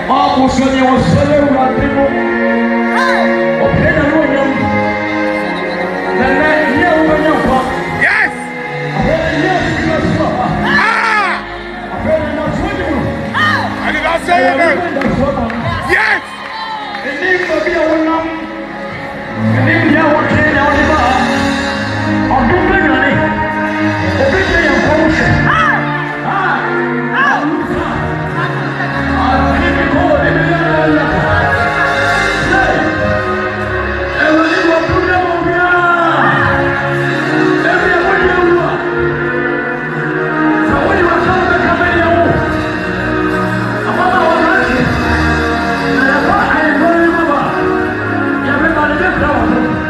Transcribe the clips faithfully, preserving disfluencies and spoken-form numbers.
Yes! Everybody get down.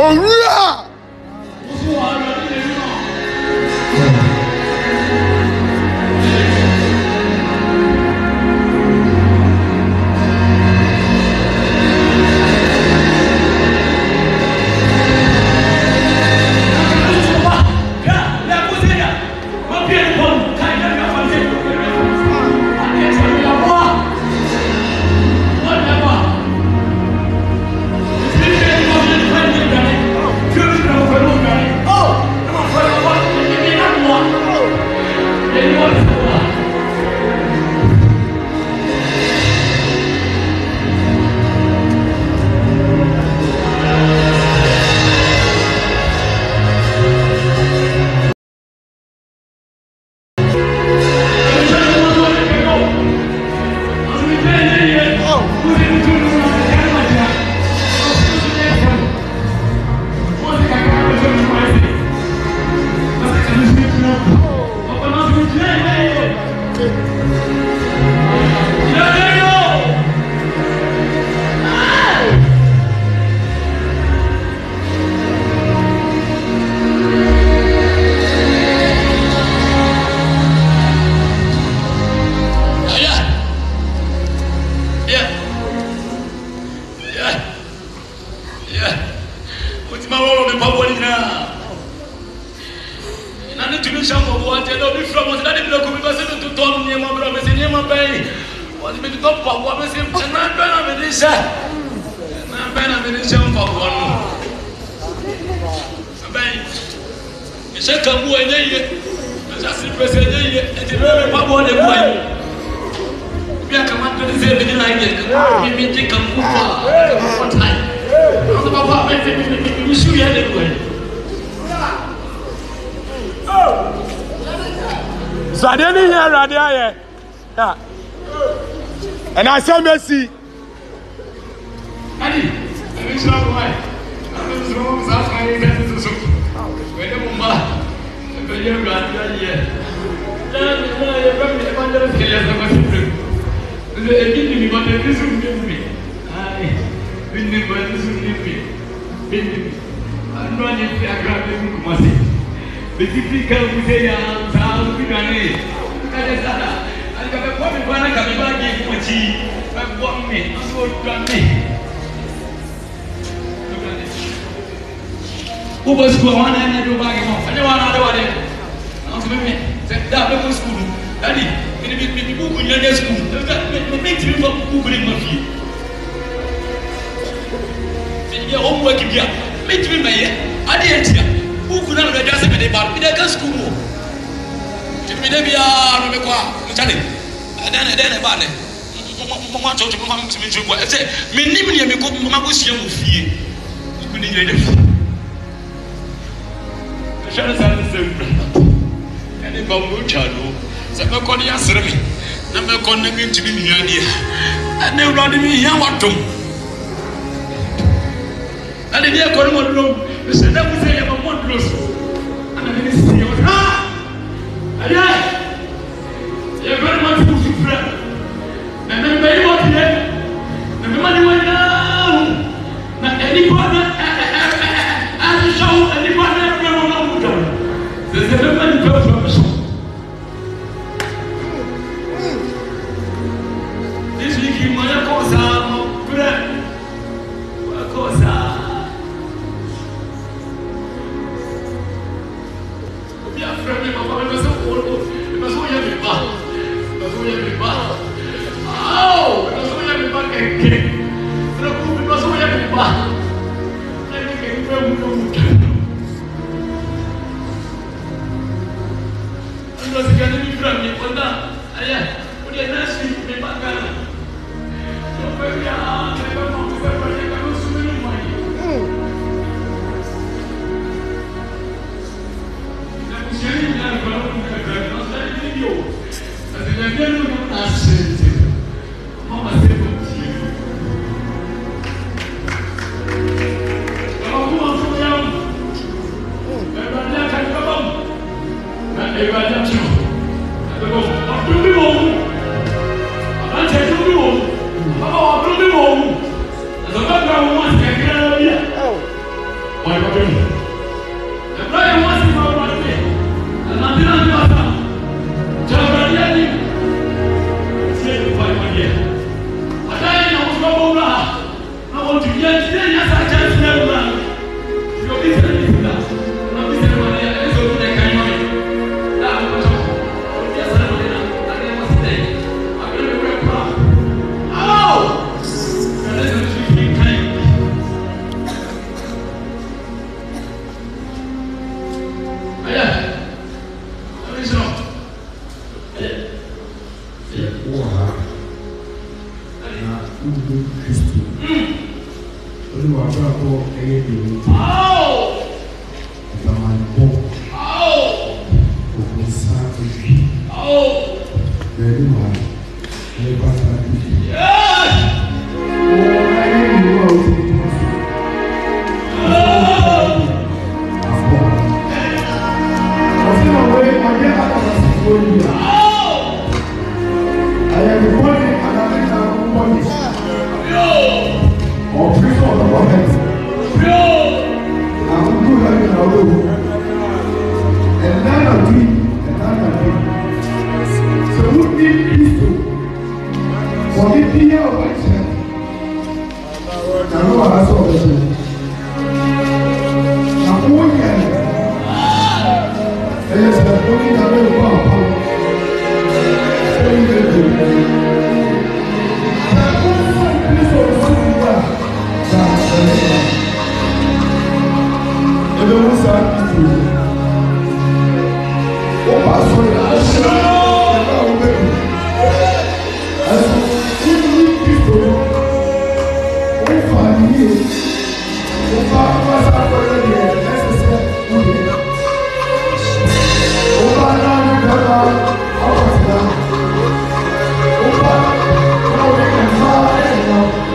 Owura. So I didn't hear right there. Yeah. And I said, Messi. Daddy, I wish I was. I was wrong. That's why I got to so. When the mama, when you're right here. Then you bring me Evangelist Mireku. The beginning, but the reason give me. I bring the reason give me. Bring me. I'm not in the agreement with myself. The difficult with the hands, I'll be done it. I got a point when I come back in for tea. I want me, so done me. Who was going and do back off? I don't want to answer me. That was school. Daddy, it will be people in your school. Make three for people in my feet. Your homework here. Make three my year. I didn't. Who could not just be about me? I can school. Maybe I don't know. Charlie, and then and then about it. Mama told you, Mama, to me, I said, Minimum, you go, Mama, was young with you. You couldn't hear them. The shadows are the same. And if I'm good, Chado, so I'm going to answer me. I'm not going to be near you. And they're running me here. What to? And if you're going to room, you said, that was a young one close. And I didn't see you. Ah! You're very much to friend. And then very much here. And the money went down. Now anybody I show anybody ever there's a many purpose. This week in my course, friend. Of course, we are friendly, but we are so old. Why not doing it? The prayer was in our country. And I didn't know that. Jabrani, say the five one year. I was going to I want to get there. Yes, I just never learned. You're listening to that. I'm listening to that. It's over there. Can you that was all. Yes, I know that. I never stay. I'm going to be very proud. Oh! And then you keep kind. Yeah. Let me show. Yeah. Yeah. Wow. Kristo. Olúwa bá bọ́ ẹyẹ bìrì tí. Ìgbàmà bọ́. Ògùn sá ibi. Bẹ̀rẹ̀ wà ní bàtà bíbí. Wọ́n ayé ìlú wa ó ti dùn sí. Àbọ̀. Ọ̀sìn ọ̀wé ọjọ́ àtàkùn sí orí rẹ̀. Àyẹ̀wò bọ́ọ̀lì àlàáfíà ń bọ́ọ̀lì. Or preach on the prophet. I will do that in our room. And none of you, and none of you. So who need Christo? For the fear of action. I know I have saw this. Now, who can? There is a body that will go upon. So you will do. Ele não sabe tudo. O pastor é o mesmo. Assim, o Cristo, o família, o pai passa a coisa de ele, necessário. O pai não me dá a oportunidade. O pai não me dá a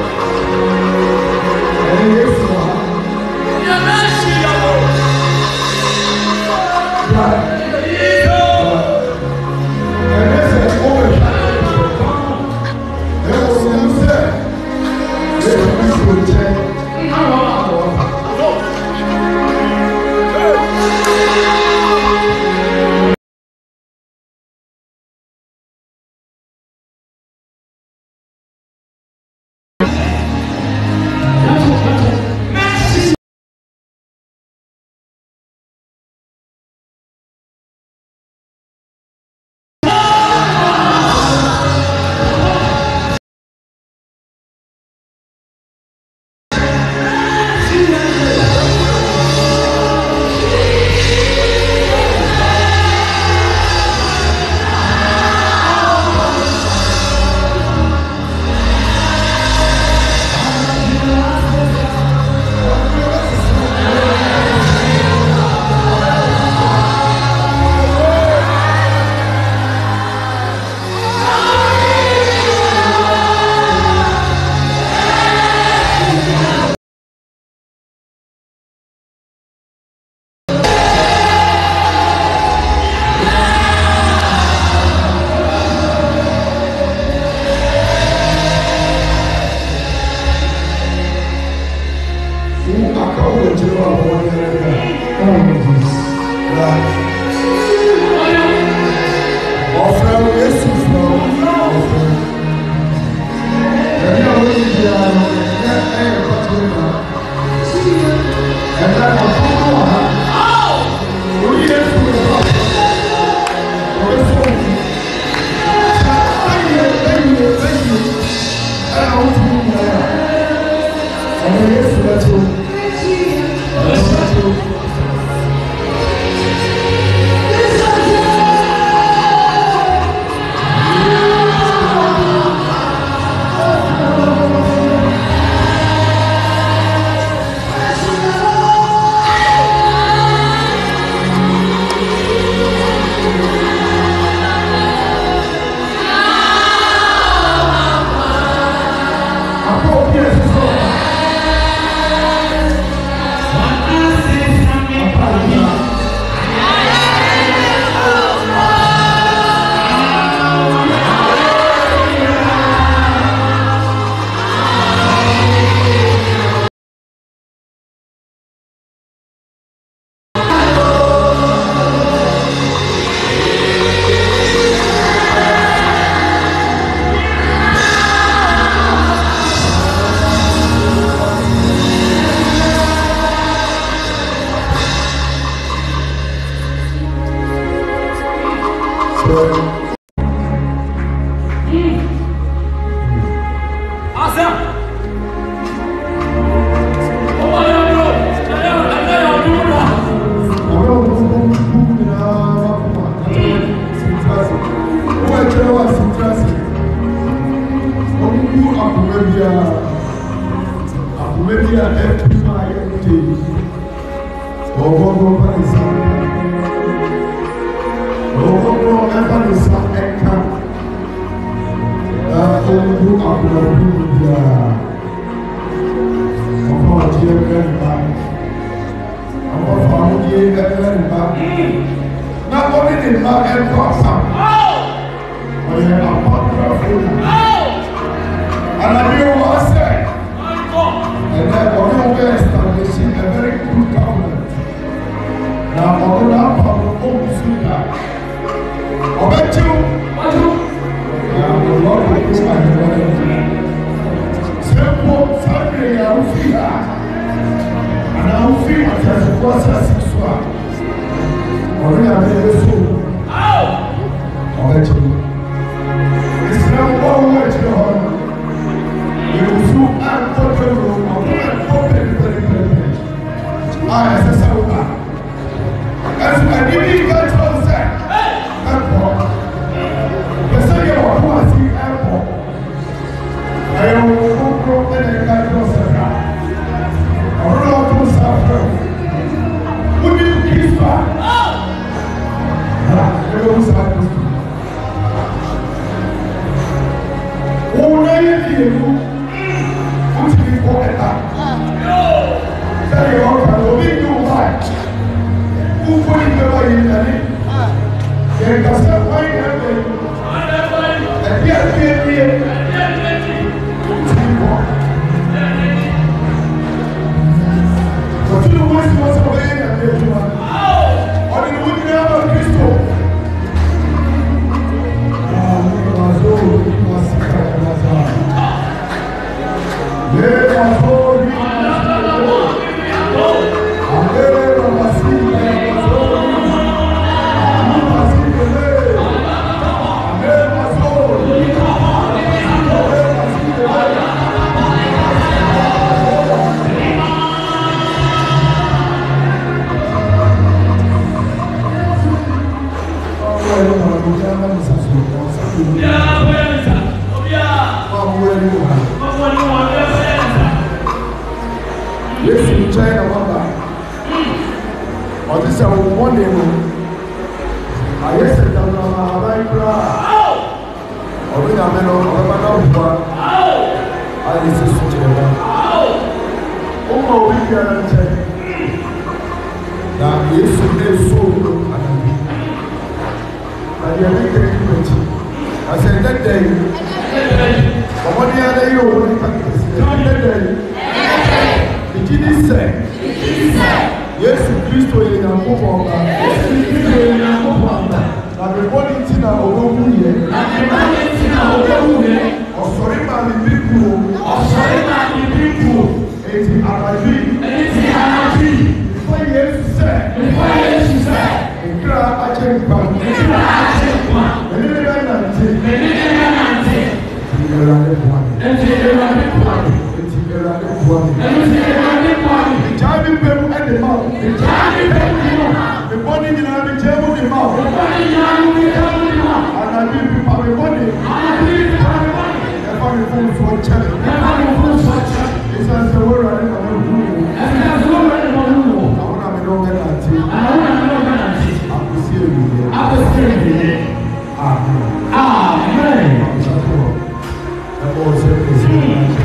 Amen.